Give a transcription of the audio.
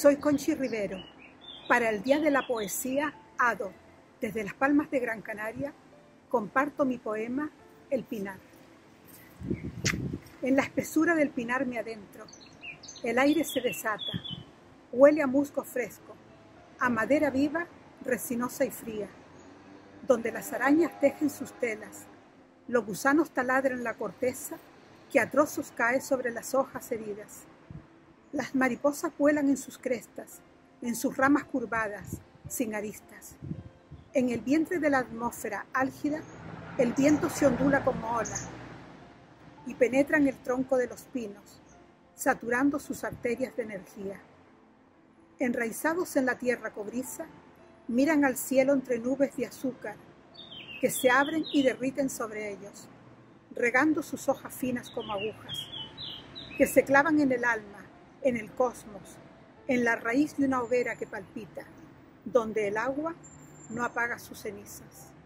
Soy Conchi Rivero. Para el Día de la Poesía, ADO, desde Las Palmas de Gran Canaria, comparto mi poema El Pinar. En la espesura del pinar me adentro. El aire se desata. Huele a musgo fresco, a madera viva, resinosa y fría, donde las arañas tejen sus telas, los gusanos taladran la corteza que a trozos cae sobre las hojas heridas. Las mariposas vuelan en sus crestas, en sus ramas curvadas, sin aristas. En el vientre de la atmósfera álgida, el viento se ondula como ola y penetra en el tronco de los pinos, saturando sus arterias de energía. Enraizados en la tierra cobriza, miran al cielo entre nubes de azúcar que se abren y derriten sobre ellos, regando sus hojas finas como agujas, que se clavan en el alma, en el cosmos, en la raíz de una hoguera que palpita, donde el agua no apaga sus cenizas.